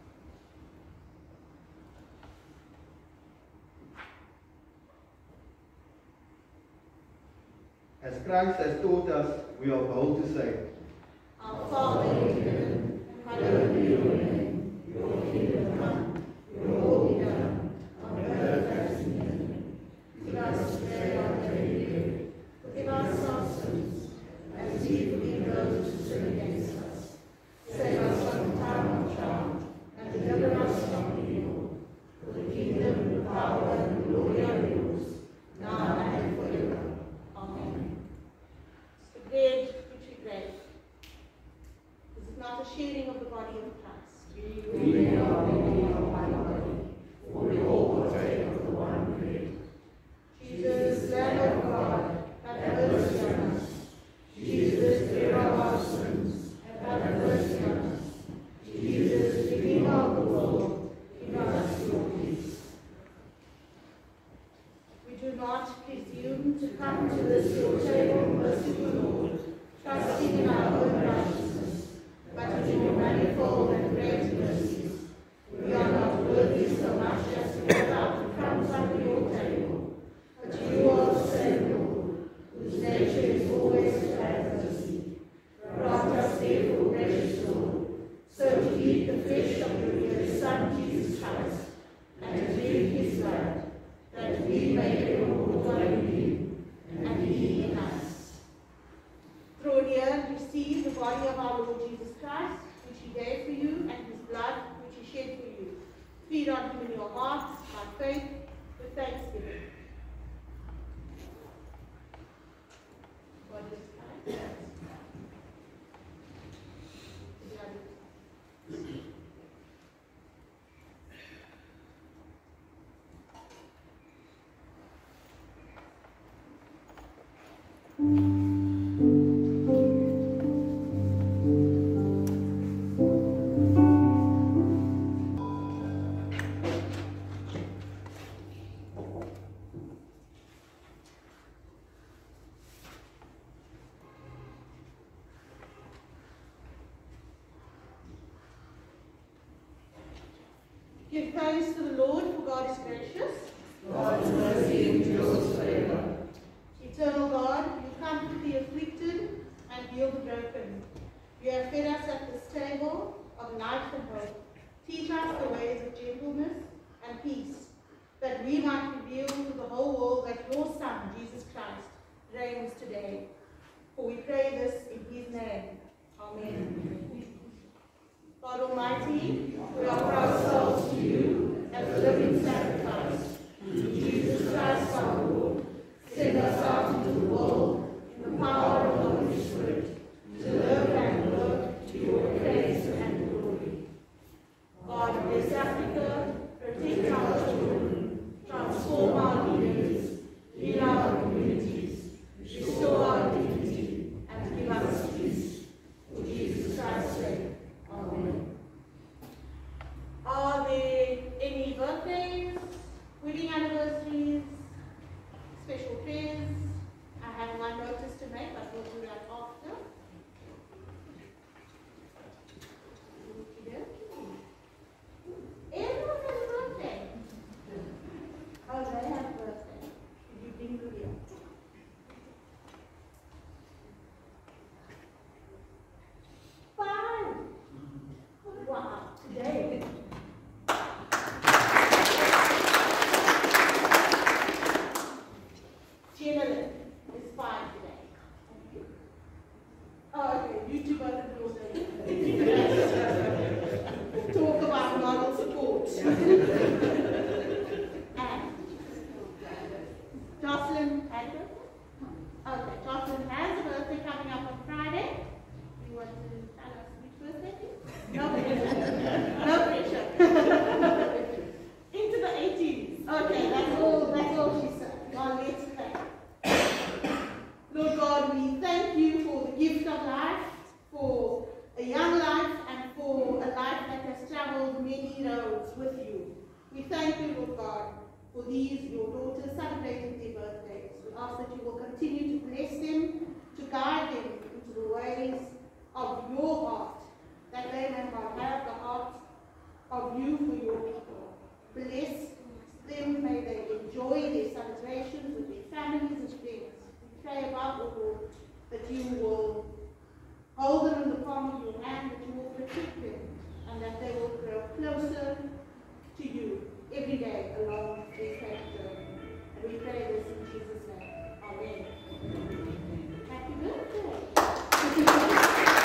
As Christ has taught us, we are bold to say, Our Father in heaven, hallowed be your name. Your kingdom come, your will be done, on earth as in heaven. Give us today our daily bread. Forgive us our sins, as we forgive those who sin against us. Save us from the time of trial, and deliver us from evil. For the kingdom, the power, and the glory are yours, now and forever. Amen. The bread which we break. to come to this your table, merciful Lord, trusting in our own righteousness, but in your manifold and great mercies. We are not worthy so much as to hold out the crumbs under your table, but you are the same Lord, whose nature is always to have mercy. Grant us therefore, gracious Lord, so to eat the flesh of your dear Son, Jesus Christ, and to drink his blood, that we may live more in him, and he in us. Draw near and receive the body of our Lord Jesus Christ, which he gave for you, and his blood, which he shed for you. Feed on him in your hearts by faith with thanksgiving. God is kind. Give thanks to the Lord, for God is gracious. God's mercy endures forever. Eternal God, you comfort the afflicted and heal the broken. You have fed us at this table of life and hope. Teach us the ways of gentleness and peace, that we might reveal to the whole world that your Son, Jesus Christ, reigns today. For we pray this in his name. Amen. God Almighty, we offer ourselves to you as a living sacrifice. Through Jesus Christ our Lord, send us out into the world in the power of the Holy Spirit, to live and work to your praise and glory. God, bless Africa, protect our children, transform our leaders, heal our communities, restore our dignity, and give us peace. For Jesus Christ's sake. Amen. Are there any birthdays, wedding anniversaries, special prayers? I have one notice to make, but we'll do that after. Everyone has a birthday. Oh, they have a birthday. Did you bring the video? Five. Wow, today. Jenna is 5 today. Oh, okay, you two both have talk about moral support. And Jocelyn had a birthday? Okay, Jocelyn has a birthday coming up on Friday. You want to tell us which birthday it is? No pressure. No pressure. Into the 80s. Okay, that's all she said. God, let's pray. Lord God, we thank you for the gift of life, for a young life, and for a life that has traveled many roads with you. We thank you, Lord God, for these, your daughters, celebrating their birthdays. We ask that you will continue to bless them, to guide them into the ways of your heart, that they may have the heart of you for your people. Bless them, may they enjoy their celebrations with their families and friends. We pray above all, Lord, that you will hold them in the palm of your hand, that you will protect them, and that they will grow closer to you every day along their faith journey. And we pray this in Jesus' name. Amen. Happy birthday.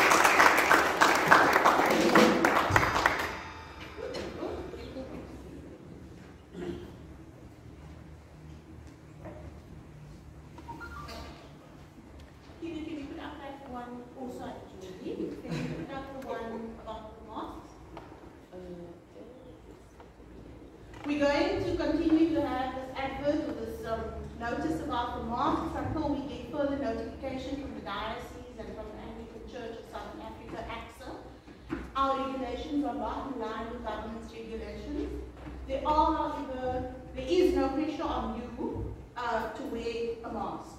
We're going to continue to have this advert or this notice about the masks until we get further notification from the diocese and from the Anglican Church of Southern Africa, AXA. Our regulations are not in line with government's regulations. There is no pressure on you to wear a mask.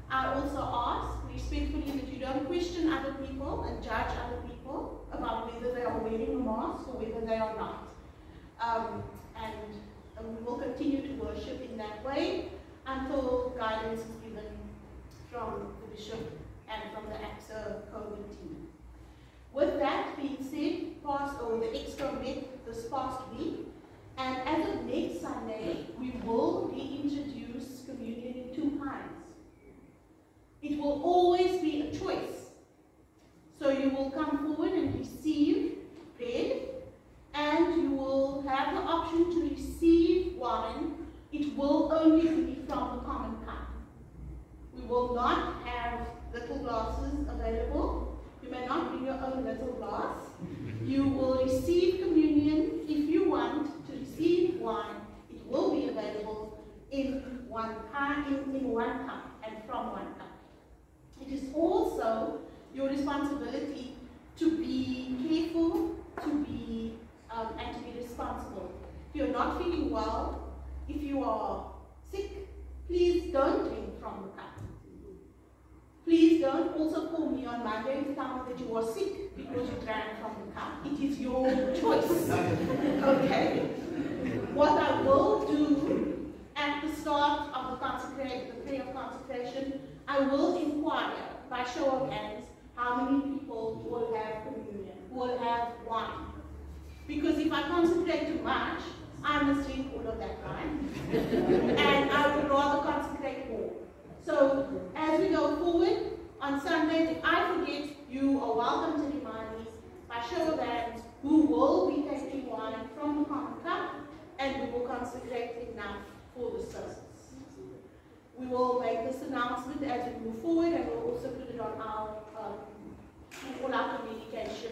I also ask respectfully that you don't question other people and judge other people about whether they are wearing a mask or whether they are not. And we will continue to worship in that way until guidance is given from the bishop and from the AXA COVID team. With that being said, the EXCO met this past week, and as of next Sunday, we will reintroduce communion in 2 kinds. It will always be a choice. So you will come forward and receive bread, and you will have the option to receive wine. It will only be from the common cup. We will not have little glasses available. You may not bring your own little glass. You will receive communion. If you want to receive wine, it will be available in one cup and from one cup. It is also your responsibility to be careful, and to be responsible. If you're not feeling well, if you are sick, please don't drink from the cup. Please don't also call me on Monday and tell me that you are sick because you drank from the cup. It is your choice. Okay? What I will do at the start of the prayer of consecration, I will inquire by show of hands how many people will have communion, will have wine. Because if I consecrate too much, I must drink all of that wine. And I would rather consecrate more. So as we go forward on Sundays, if I forget, you are welcome to remind me by show of hands who will be taking wine from the common cup, and we will consecrate enough for the service. We will make this announcement as we move forward, and we'll also put it on all our communication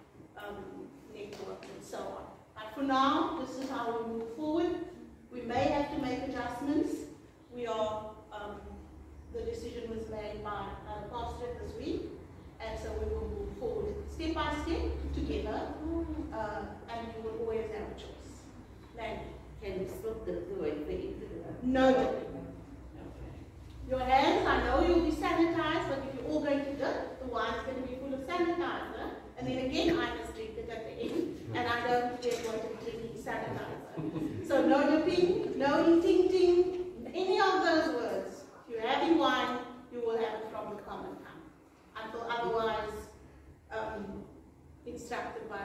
network and so on. But for now, this is how we move forward. We may have to make adjustments. We are, the decision was made by the pastorate this week, and so we will move forward step by step together, and you will always have a choice. Nanny. Can you stop the word for eating? No. Your hands, I know you'll be sanitized, but if you're all going to dip, the wine's going to be full of sanitizer, and then again I must drink it at the end, and I don't get what I'm drinking sanitizer. So no dipping, no eating, any of those words. If you're having wine, you will have it from the common cup, until otherwise instructed by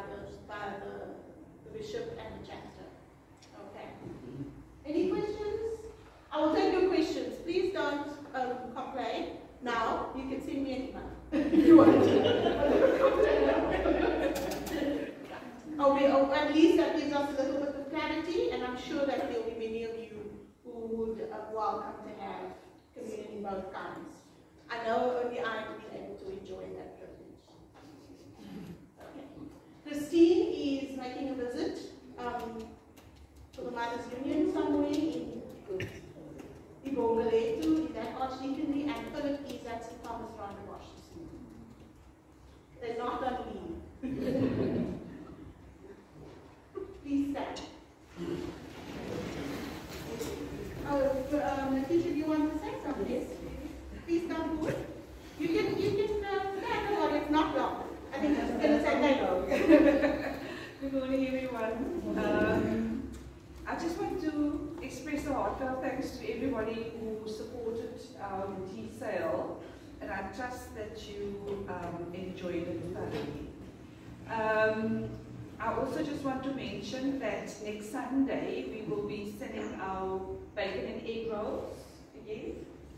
the bishop and the chapter. Okay. Any questions? I will take your questions. Please don't complain. Now, you can send me an email if you want to. At least that gives us a little bit of clarity, and I'm sure that there will be many of you who would welcome to have communion in both kinds. I know only I have been able to enjoy that privilege. Okay. Christine is making a visit to the Mothers Union somewhere in Ibongaletu, in that archdeaconry, and Philip is at St. Thomas Rwanda, Washington. They're not on leave. Please stand. Natisha, do you want to say something? Yes. Please come forward. You can stand or it's not long. I think I'm going to say no. Good morning, everyone. I just want to express a heartfelt thanks to everybody who supported our tea sale, and I trust that you enjoyed it thoroughly. I also just want to mention that next Sunday we will be selling our bacon and egg rolls again.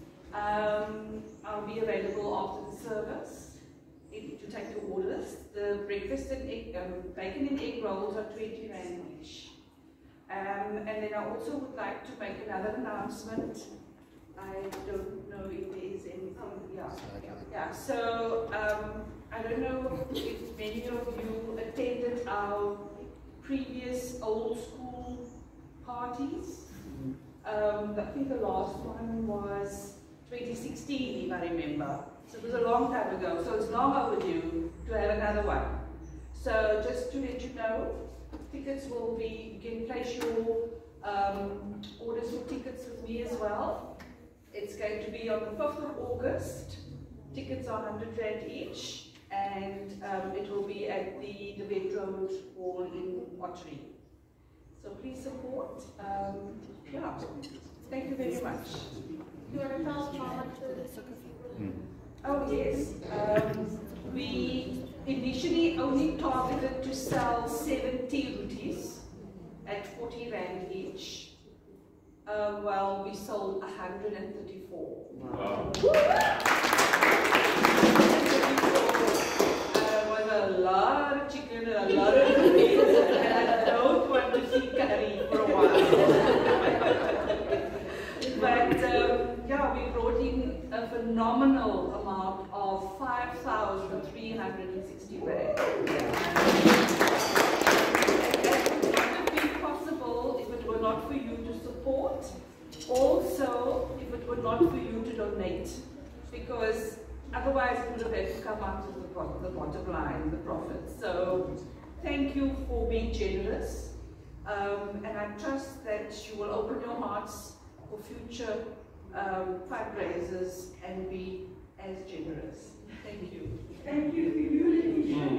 I'll be available after the service to take your orders. The breakfast and bacon and egg rolls are 20 Rand each. And then I also would like to make another announcement. I don't know if there is anything. Yeah. So I don't know if many of you attended our previous old school parties. I think the last one was 2016, if I remember. So it was a long time ago. So it's long overdue to have another one. So just to let you know, tickets will be, you can place your orders for tickets with me as well. It's going to be on the 5th of August. Tickets are 100 Rand each, and it will be at the Vet Road Hall in Ottery. So please support. Yeah, thank you very much. You want to tell us how much Oh yes, we initially only targeted to sell 70 rupees at 40 Rand each. Well, we sold 134. Wow. Was a lot of chicken and a lot of meat, and I don't want to see curry for a while. But yeah, we brought in a phenomenal amount of 5,360 Rand. That would not have been possible if it were not for you to support. Also, if it were not for you to donate, because otherwise it would have had to come out of the bottom line, the profit. So thank you for being generous, and I trust that you will open your hearts for future fundraisers and be as generous. Thank you. Thank you.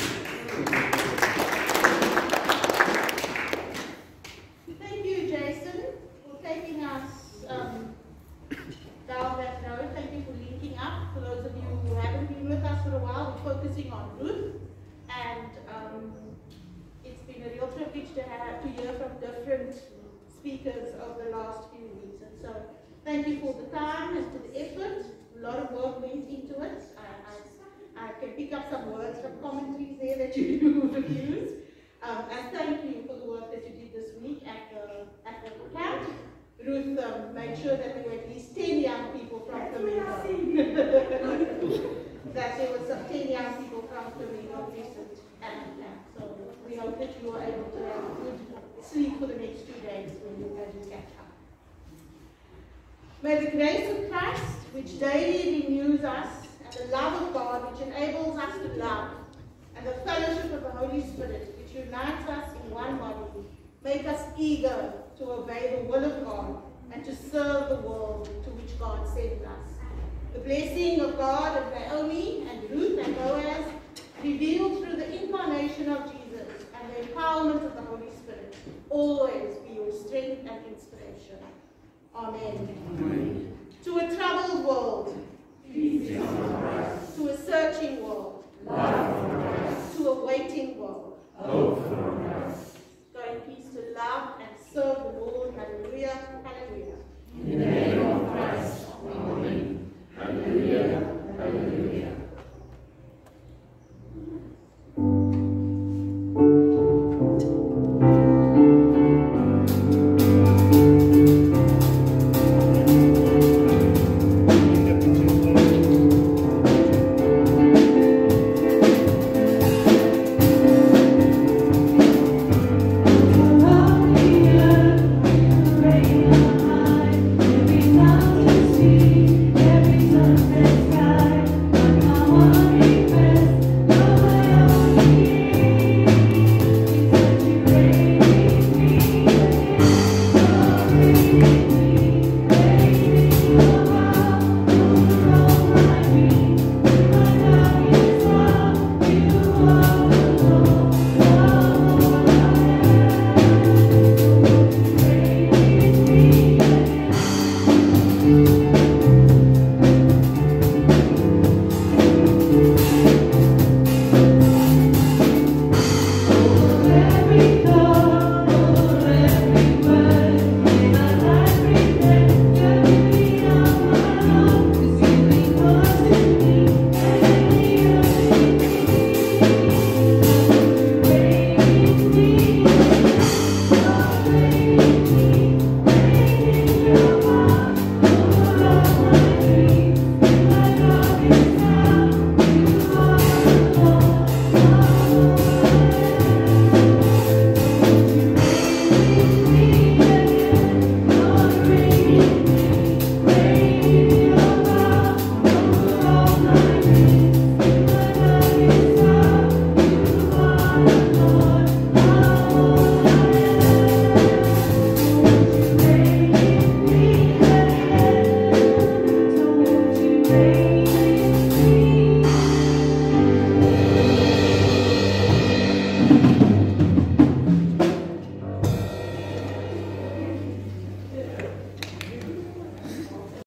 Thank you, Jason, for taking us down that road. Thank you for linking up. For those of you who haven't been with us for a while, we're focusing on Ruth, and it's been a real privilege to hear from different speakers over the last few weeks. And so, thank you for the time and for the effort. A lot of work went into it. I can pick up some words from commentaries there that you would have used. And thank you for the work that you did this week at the camp. Ruth made sure that there were at least 10 young people from Flamingo. That there were some 10 young people from Flamingo present at the camp. So we hope that you are able to have a good sleep for the next 2 days as you catch up. May the grace of Christ, which daily renews us, and the love of God, which enables us to love, and the fellowship of the Holy Spirit, which unites us in one body, make us eager to obey the will of God and to serve the world to which God sends us. The blessing of God of Naomi and Ruth and Boaz, revealed through the incarnation of Jesus and the empowerment of the Holy Spirit, always be your strength and inspiration. Amen. Amen. To a troubled world, peace. To a searching world, love. To a waiting world, hope.